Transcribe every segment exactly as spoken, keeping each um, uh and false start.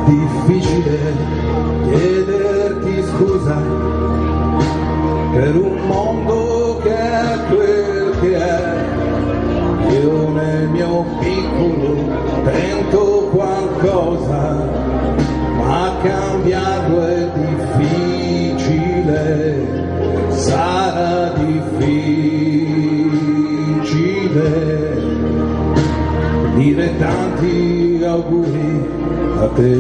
difficile chiederti scusa per un mondo che è quel che è. Io nel mio piccolo tento qualcosa, ma cambiarlo è difficile, sarà difficile. Dire tanti auguri a te,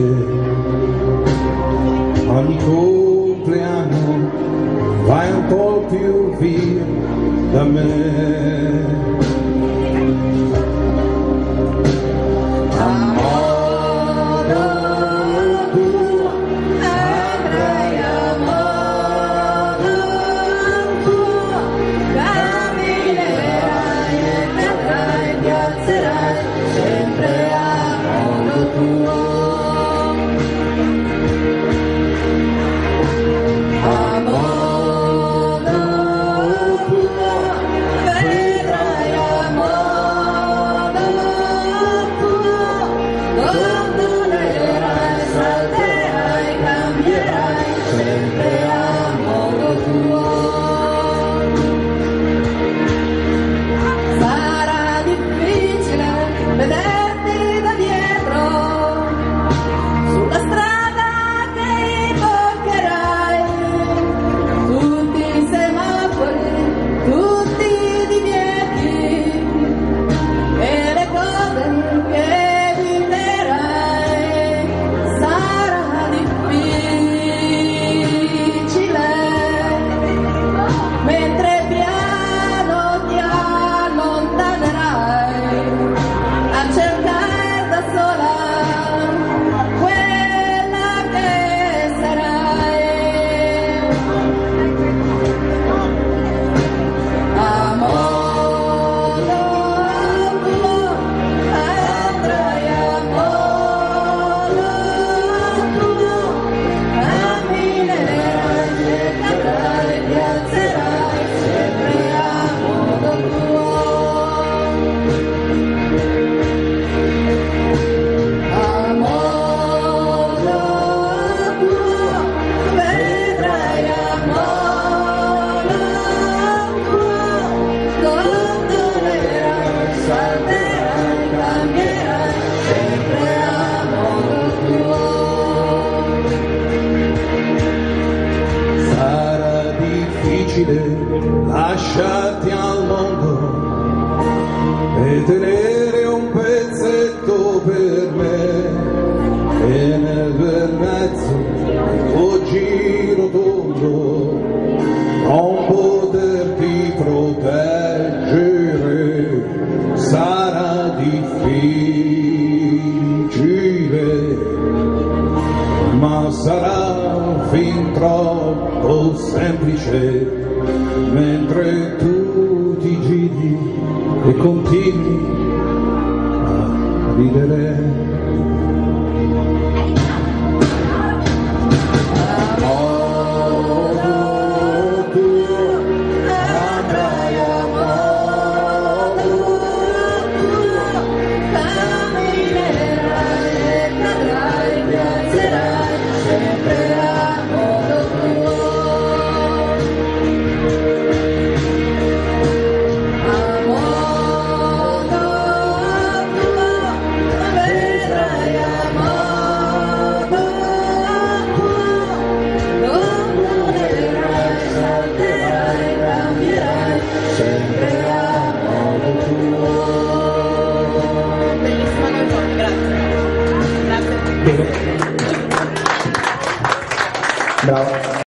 ogni compleanno vai un po' più via da me. A modo tuo andrai, a modo tuo camminerai e cadrai, ti alzerai sempre a modo tuo. A modo tuo vedrai, a modo tuo gondolerai, salterai, cambierai sempre a modo tuo. Sarà difficile vederti da dietro sulla strada che imboccherai, tutti i semafori, tutti i divieti e le cose che viverai. Sarà difficile mentre piano ti allontanerai a cercare da sola quella che sarai. A modo tuo andrai, a modo tuo camminerai e cadrai, ti alzerai sempre a modo tuo. A modo tuo vedrai, a modo tuo gondolerai, salterai, cambierai sempre a modo tuo. Sarà difficile lasciarti al mondo e tenere un pezzetto per me, e nel bel mezzo del tuo giro tondo non poterti proteggere. Sarà difficile, ma sarà fin troppo semplice mentre tu ti giri e continui a ridere. Bravo.